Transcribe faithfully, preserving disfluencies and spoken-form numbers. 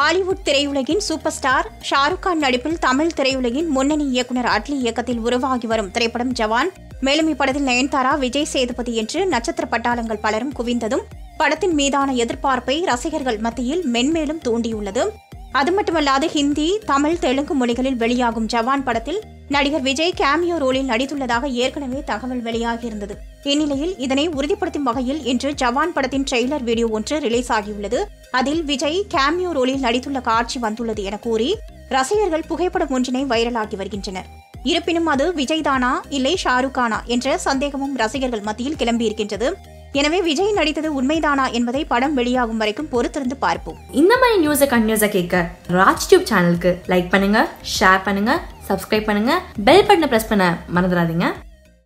பாலிவுட் திரையுலகின் super star Shah Rukh Khan நடிப்பில் தமிழ் திரையுலகின் முன்னணி இயக்குனர் அட்லி இயக்கத்தில் உருவாகி வரும் திரைப்படம் ஜவான். மேலும் இப்படத்தில் நயன்தாரா, விஜய் சேதுபதி என்று நட்சத்திர பட்டாளங்கள் பலரும் குவிந்ததும் படத்தின் மீதான எதிர்பார்ப்பை ரசிகர்கள் மத்தியில் மென்மேலும் தூண்டியுள்ளது. அது மட்டுமல்லாது ஹிந்தி, தமிழ், தெலுங்கு மொழிகளில் வெளியாகும் ஜவான் படத்தில் நடிகர் விஜய் கேமியோ ரோலில் நடித்துள்ளதாக ஏற்கனவே தகவல் வெளியாகியிருந்தது. இந்நிலையில் இதனை உறுதிப்படுத்தும் வகையில் இன்று ஜவான் படத்தின் ட்ரெய்லர் வீடியோ ஒன்று ரிலீஸ் ஆகியுள்ளது. அதில் விஜய் கேமியோ ரோலில் நடித்துள்ள காட்சி வந்துள்ளது என கூறி ரசிகர்கள் புகைப்படம் ஒன்றினை வைரலாகி வருகின்றனர். இருப்பினும் அது விஜய் தானா இல்லை ஷா ரூக் கானா என்ற சந்தேகமும் ரசிகர்கள் மத்தியில் கிளம்பியிருக்கின்றது. எனவே விஜய் நடித்தது உண்மைதானா என்பதை படம் வெளியாகும் வரைக்கும் பொறுத்திருந்து பார்ப்போம். இந்த மாதிரி நியூஸை கண்டினியூஸா கேட்க ராஜ் டியூப் சேனலுக்கு லைக் பண்ணுங்க, ஷேர் பண்ணுங்க, சப்ஸ்கிரைப் பண்ணுங்க, பெல் பட்டனை பிரஸ் பண்ண மறந்துடாதீங்க.